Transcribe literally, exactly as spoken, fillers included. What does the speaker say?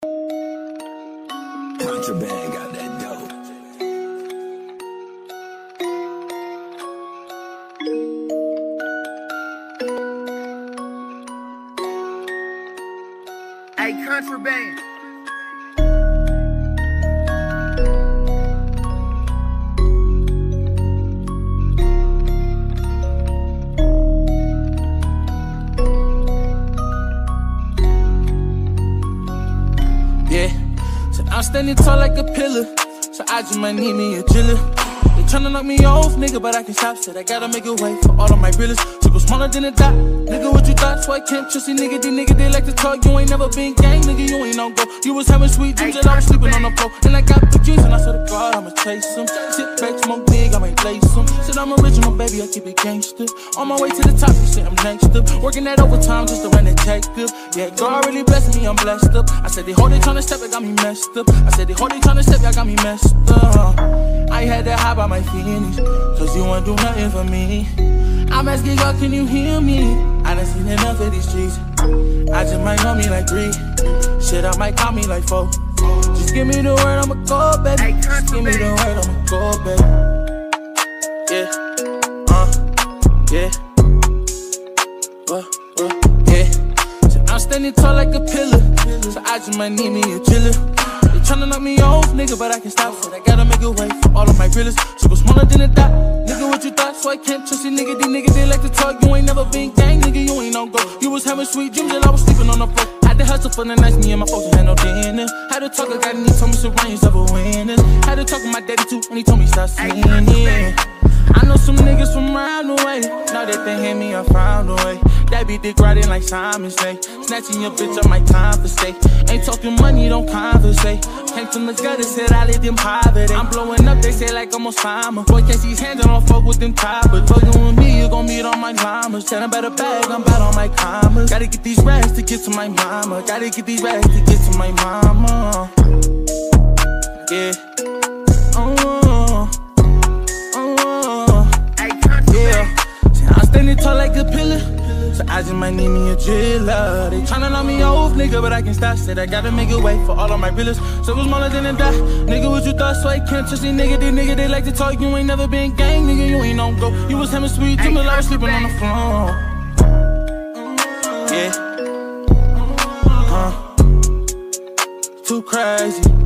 Contraband got that dope. Hey, contraband. Yeah, so I'm standing tall like a pillar, so I just might need me a Drilla. They tryna knock me off, nigga, but I can stop. Said I gotta make a way for all of my reallas. So go smaller than a dot, nigga, what you thought? So I can't trust you, nigga. These niggas, they like to talk. You ain't never been gang, nigga, you ain't on go. You was having sweet dreams and I was sleeping on the floor. And I got the juice and I swear to God, I'ma chase them. Sit back, smoke big, I might lace them. Said I'm original, baby, I keep it gangster. On my way to the top, you say I'm next up. Working that overtime just to run detective. Yeah, God really blessed me, I'm blessed up. I said they hold they tryna step, they got me messed up. I said they hold they tryna step, y'all got me messed up. I had to hide by my feelings, cause you won't do nothing for me. I'm asking God, can you hear me? I done seen enough of these streets. I just might know me like three. Shit, I might call me like four. Just give me the word, I'ma go, baby. Just give me the word, I'ma go, baby. Yeah, uh, yeah, uh, uh, yeah. So I'm standing tall like a pillar, so I just might need me a Drilla. They tryna knock me off, nigga, but I can stop. Said I gotta make a way for all of my reallas. So go smaller than a dot, nigga, what you thought? So I can't trust you, nigga. These niggas, they like to talk. You ain't never been gang, nigga, you ain't on go. You was having sweet dreams and I was sleeping on the floor. Had to hustle for the nights, me and my folks had no dinner. Had to talk, I got and he told me surround yourself with winners. Had to talk with my daddy too, and he told me stop sinning, yeah. I know some niggas from around the way. Now that they hit me, I found a way. That be dick riding like Simon say. Snatching your bitch up, my time for stay. Ain't talking money, don't conversate. Came from the gutter, said I let them poverty. I'm blowing up, they say like I'm Osama. Boy, can't see his hands, I don't fuck with them choppers. Fucking with me, you gon' meet on my llamas. Said I'm better bag, I'm bad on my commas. Gotta get these rags to get to my mama. Gotta get these rags to get to my mama. Yeah. Oh, oh, yeah. See, I'm standing tall like a pillar, so I just might need me a Drilla. They tryna knock me off, nigga, but I can stop. Said I gotta make a way for all of my reallas. So it was smaller than a dot, nigga, what you thought? So I can't trust these nigga. These nigga, they like to talk. You ain't never been gang, nigga, you ain't on go. You was having sweet dreams, I was sleeping on the floor. Yeah, huh? Too crazy.